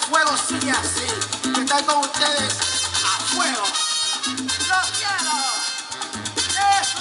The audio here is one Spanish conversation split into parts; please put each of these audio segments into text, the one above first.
fuego sigue así. Que estoy con ustedes a fuego. ¡Los quiero! ¡Eso!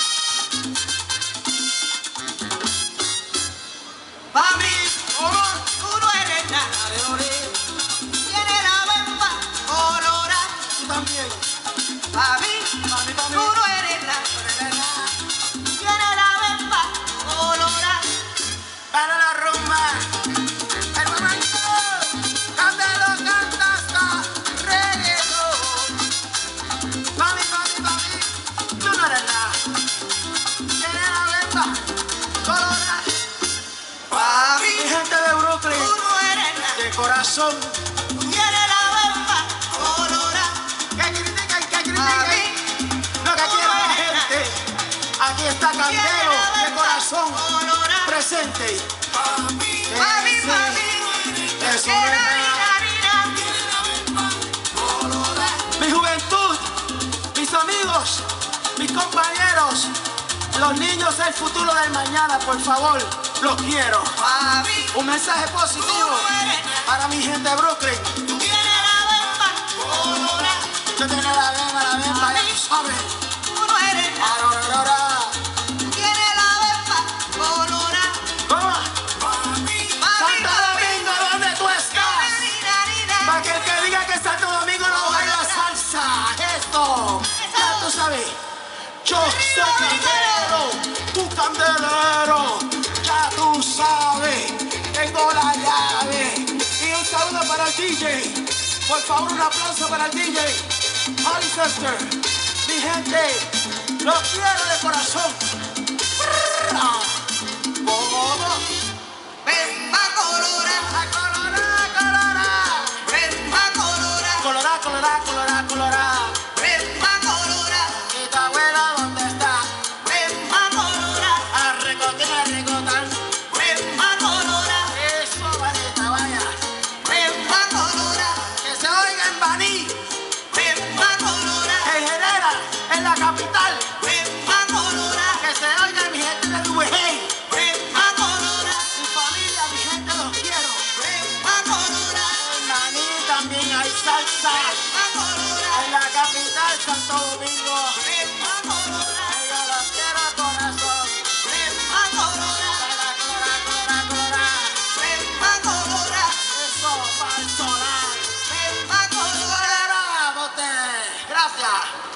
Pa' mí, tú no eres nada de morir. Tienes la bemba colorada. Tú también. Pa' mí, tú no eres nada. Tienes la bemba colorada. Para la rumba. El momento. Cántalo, canta hasta reggaetón. Mami, tú no eres nada. Tienes la bemba colorada. Pa' mí, Mi gente de Brooklyn, tú no eres nada. de corazón, Tienes la bemba colorada. que critican, Pa' mí, lo que quiere la gente. Aquí está Candelo, de corazón, presente. pa' mí, Eso que es. Mi juventud, mis amigos, mis compañeros, los niños del futuro del mañana, por favor, los quiero. pa' mí, Un mensaje positivo para mi gente de Brooklyn. tienes la bemba colorada. Yo tengo la bemba, ya tú sabes. Tú no eres nada. Ahora, Tienes la bemba colorada. vamos. Papi, Santo Domingo, ¿dónde tú estás? Para que el que diga que Santo Domingo no baila salsa. Esto, ya tú sabes. Yo soy candelero, tu candelero. Ya tú sabes, tengo la llave. Y un saludo para el DJ. Por favor, un aplauso para el DJ. Holly Sister, mi gente, los quiero de corazón. Vamos. Bemba colorada. Bemba colorada. Colorá. Bemba colorada. ¿Y tu abuela dónde está? Bemba colorada. A recotar. Bemba colorada. Eso, manita, vaya. Bemba colorada. Que se oiga en Baní, Bemba colorada. en Herrera, en la capital. Bemba colorada. Que se oiga mi gente de Dubején. Bemba colorada. Mi familia, mi gente, los quiero. Bemba colorada. En Baní también hay salsa. Bemba colorada. En la capital, Santo Domingo. Bemba colorada. Yo los quiero corazón. Bemba colorada. Colorá. Bemba colorada. Eso, para el solar. Bemba colorada. Colorá, bote. Gracias.